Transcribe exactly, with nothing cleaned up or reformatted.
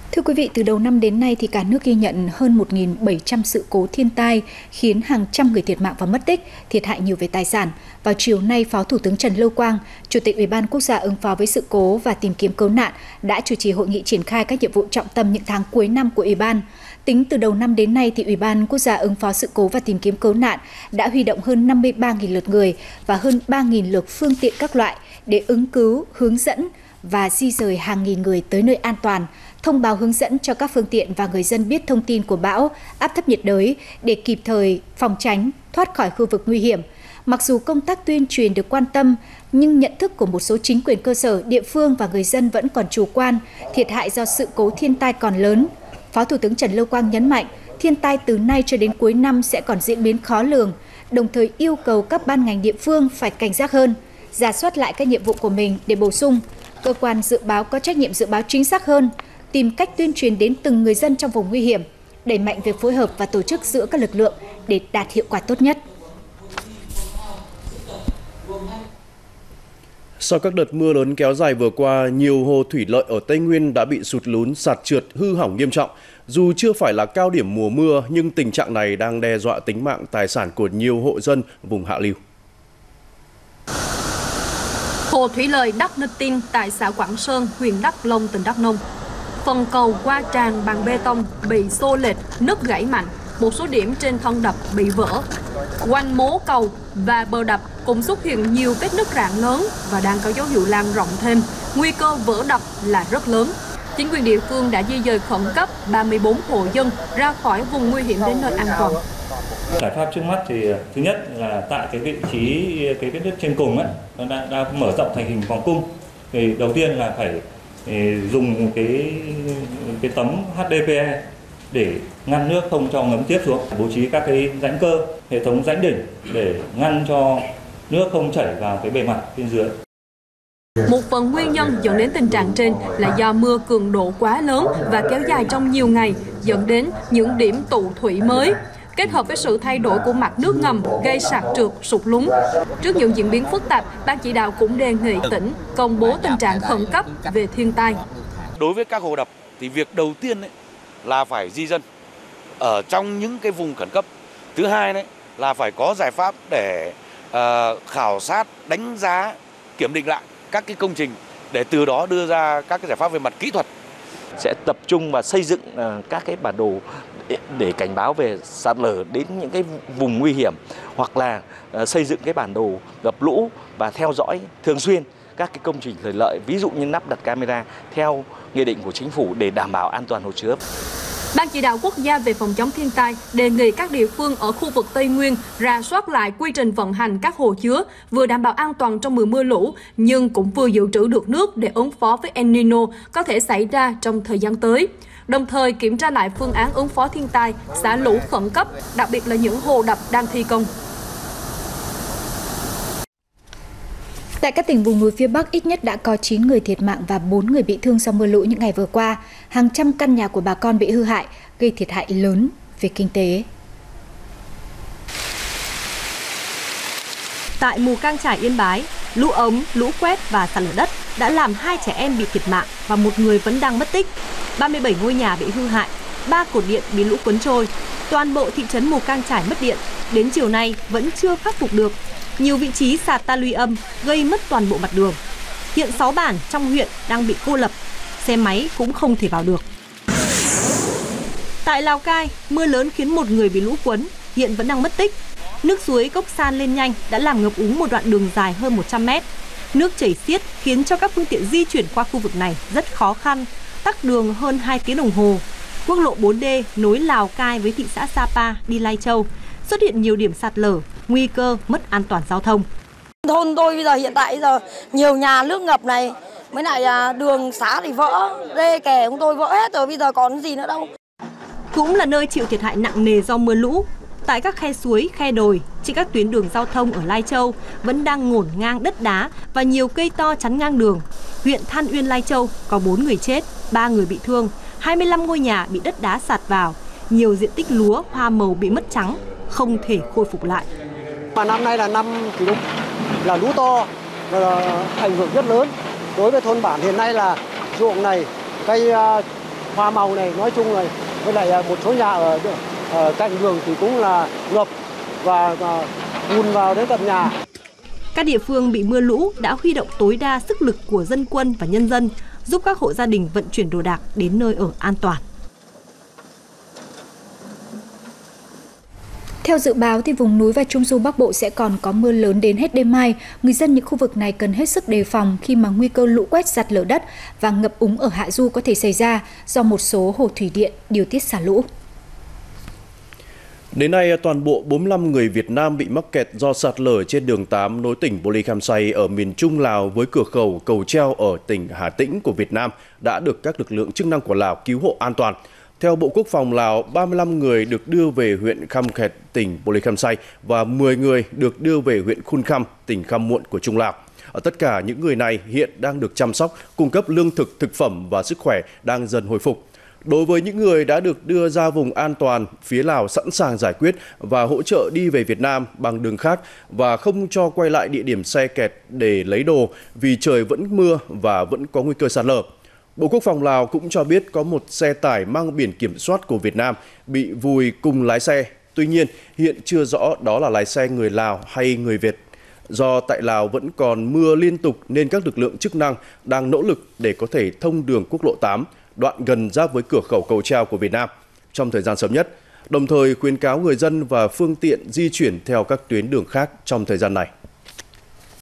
Thưa quý vị, từ đầu năm đến nay thì cả nước ghi nhận hơn một nghìn bảy trăm sự cố thiên tai khiến hàng trăm người thiệt mạng và mất tích, thiệt hại nhiều về tài sản. Vào chiều nay, Phó Thủ tướng Trần Lưu Quang, Chủ tịch Ủy ban Quốc gia ứng phó với sự cố và tìm kiếm cứu nạn đã chủ trì hội nghị triển khai các nhiệm vụ trọng tâm những tháng cuối năm của Ủy ban. Tính từ đầu năm đến nay thì Ủy ban Quốc gia ứng phó sự cố và tìm kiếm cứu nạn đã huy động hơn năm mươi ba nghìn lượt người và hơn ba nghìn lượt phương tiện các loại để ứng cứu, hướng dẫn và di rời hàng nghìn người tới nơi an toàn, thông báo hướng dẫn cho các phương tiện và người dân biết thông tin của bão, áp thấp nhiệt đới để kịp thời phòng tránh, thoát khỏi khu vực nguy hiểm. Mặc dù công tác tuyên truyền được quan tâm, nhưng nhận thức của một số chính quyền cơ sở, địa phương và người dân vẫn còn chủ quan, thiệt hại do sự cố thiên tai còn lớn. Phó Thủ tướng Trần Lưu Quang nhấn mạnh, thiên tai từ nay cho đến cuối năm sẽ còn diễn biến khó lường, đồng thời yêu cầu các ban ngành địa phương phải cảnh giác hơn, rà soát lại các nhiệm vụ của mình để bổ sung. Cơ quan dự báo có trách nhiệm dự báo chính xác hơn, tìm cách tuyên truyền đến từng người dân trong vùng nguy hiểm, đẩy mạnh việc phối hợp và tổ chức giữa các lực lượng để đạt hiệu quả tốt nhất. Sau các đợt mưa lớn kéo dài vừa qua, nhiều hồ thủy lợi ở Tây Nguyên đã bị sụt lún, sạt trượt, hư hỏng nghiêm trọng. Dù chưa phải là cao điểm mùa mưa, nhưng tình trạng này đang đe dọa tính mạng tài sản của nhiều hộ dân vùng hạ lưu. Hồ thủy lợi Đắc Nơ Tin tại xã Quảng Sơn, huyện Đắk Lông, tỉnh Đắk Nông. Phần cầu qua tràn bằng bê tông bị xô lệch, nứt gãy mạnh, một số điểm trên thân đập bị vỡ. Quanh mố cầu và bờ đập cũng xuất hiện nhiều vết nứt rạn lớn và đang có dấu hiệu lan rộng thêm. Nguy cơ vỡ đập là rất lớn. Chính quyền địa phương đã di dời khẩn cấp ba mươi tư hộ dân ra khỏi vùng nguy hiểm đến nơi an toàn. Giải pháp trước mắt thì thứ nhất là tại cái vị trí cái vết nứt trên cùng ấy, nó đang, đang mở rộng thành hình vòng cung. Thì đầu tiên là phải dùng cái cái tấm hát đê pê e để ngăn nước không cho ngấm tiếp xuống, bố trí các cái rãnh cơ, hệ thống rãnh đỉnh để ngăn cho nước không chảy vào cái bề mặt bên dưới. Một phần nguyên nhân dẫn đến tình trạng trên là do mưa cường độ quá lớn và kéo dài trong nhiều ngày, dẫn đến những điểm tụ thủy mới, kết hợp với sự thay đổi của mặt nước ngầm gây sạt trượt, sụt lún. Trước những diễn biến phức tạp, Ban chỉ đạo cũng đề nghị tỉnh công bố tình trạng khẩn cấp về thiên tai. Đối với các hồ đập thì việc đầu tiên ấy là phải di dân ở trong những cái vùng khẩn cấp. Thứ hai đấy là phải có giải pháp để uh, khảo sát, đánh giá, kiểm định lại các cái công trình để từ đó đưa ra các cái giải pháp về mặt kỹ thuật. Sẽ tập trung và xây dựng uh, các cái bản đồ để, để cảnh báo về sạt lở đến những cái vùng nguy hiểm, hoặc là uh, xây dựng cái bản đồ ngập lũ và theo dõi thường xuyên các cái công trình thủy lợi, ví dụ như lắp đặt camera theo nghị định của chính phủ để đảm bảo an toàn hồ chứa. Ban chỉ đạo quốc gia về phòng chống thiên tai đề nghị các địa phương ở khu vực Tây Nguyên rà soát lại quy trình vận hành các hồ chứa, vừa đảm bảo an toàn trong mùa mưa lũ, nhưng cũng vừa dự trữ được nước để ứng phó với El Nino có thể xảy ra trong thời gian tới. Đồng thời kiểm tra lại phương án ứng phó thiên tai, xả lũ khẩn cấp, đặc biệt là những hồ đập đang thi công. Tại các tỉnh vùng núi phía Bắc, ít nhất đã có chín người thiệt mạng và bốn người bị thương do mưa lũ những ngày vừa qua. Hàng trăm căn nhà của bà con bị hư hại, gây thiệt hại lớn về kinh tế. Tại Mù Cang Chải, Yên Bái, lũ ống, lũ quét và sạt lở đất đã làm hai trẻ em bị thiệt mạng và một người vẫn đang mất tích. ba mươi bảy ngôi nhà bị hư hại, ba cột điện bị lũ cuốn trôi. Toàn bộ thị trấn Mù Cang Chải mất điện, đến chiều nay vẫn chưa khắc phục được. Nhiều vị trí sạt ta luy âm gây mất toàn bộ mặt đường. Hiện sáu bản trong huyện đang bị cô lập, xe máy cũng không thể vào được. Tại Lào Cai, mưa lớn khiến một người bị lũ cuốn, hiện vẫn đang mất tích. Nước suối Cốc San lên nhanh đã làm ngập úng một đoạn đường dài hơn một trăm mét. Nước chảy xiết khiến cho các phương tiện di chuyển qua khu vực này rất khó khăn, tắc đường hơn hai tiếng đồng hồ. Quốc lộ bốn D nối Lào Cai với thị xã Sapa đi Lai Châu xuất hiện nhiều điểm sạt lở, nguy cơ mất an toàn giao thông. Thôn tôi bây giờ hiện tại giờ nhiều nhà nước ngập này, mới lại đường xá thì vỡ, đê kè của tôi vỡ hết rồi, bây giờ còn gì nữa đâu. Cũng là nơi chịu thiệt hại nặng nề do mưa lũ. Tại các khe suối, khe đồi, trên các tuyến đường giao thông ở Lai Châu vẫn đang ngổn ngang đất đá và nhiều cây to chắn ngang đường. Huyện Than Uyên, Lai Châu có bốn người chết, ba người bị thương, hai mươi lăm ngôi nhà bị đất đá sạt vào, nhiều diện tích lúa, hoa màu bị mất trắng, không thể khôi phục lại. Mà năm nay là năm kỷ lục, là lũ to và ảnh hưởng rất lớn đối với thôn bản. Hiện nay là ruộng này, cây hoa màu này, nói chung là với lại một số nhà ở, ở cạnh đường thì cũng là ngập và, và bùn vào đến tận nhà. Các địa phương bị mưa lũ đã huy động tối đa sức lực của dân quân và nhân dân, giúp các hộ gia đình vận chuyển đồ đạc đến nơi ở an toàn. Theo dự báo thì vùng núi và Trung du Bắc Bộ sẽ còn có mưa lớn đến hết đêm mai. Người dân những khu vực này cần hết sức đề phòng khi mà nguy cơ lũ quét, sạt lở đất và ngập úng ở hạ du có thể xảy ra do một số hồ thủy điện điều tiết xả lũ. Đến nay, toàn bộ bốn mươi lăm người Việt Nam bị mắc kẹt do sạt lở trên đường tám nối tỉnh Bô Lê Kham Say ở miền Trung Lào với cửa khẩu Cầu Treo ở tỉnh Hà Tĩnh của Việt Nam đã được các lực lượng chức năng của Lào cứu hộ an toàn. Theo Bộ Quốc phòng Lào, ba mươi lăm người được đưa về huyện Kham Khet, tỉnh Bô Lê Kham Say và mười người được đưa về huyện Khun Kham, tỉnh Kham Muộn của Trung Lào. Ở tất cả những người này hiện đang được chăm sóc, cung cấp lương thực, thực phẩm và sức khỏe đang dần hồi phục. Đối với những người đã được đưa ra vùng an toàn, phía Lào sẵn sàng giải quyết và hỗ trợ đi về Việt Nam bằng đường khác và không cho quay lại địa điểm xe kẹt để lấy đồ vì trời vẫn mưa và vẫn có nguy cơ sạt lở. Bộ Quốc phòng Lào cũng cho biết có một xe tải mang biển kiểm soát của Việt Nam bị vùi cùng lái xe. Tuy nhiên, hiện chưa rõ đó là lái xe người Lào hay người Việt. Do tại Lào vẫn còn mưa liên tục nên các lực lượng chức năng đang nỗ lực để có thể thông đường quốc lộ tám, đoạn gần giáp với cửa khẩu Cầu Treo của Việt Nam trong thời gian sớm nhất, đồng thời khuyến cáo người dân và phương tiện di chuyển theo các tuyến đường khác trong thời gian này.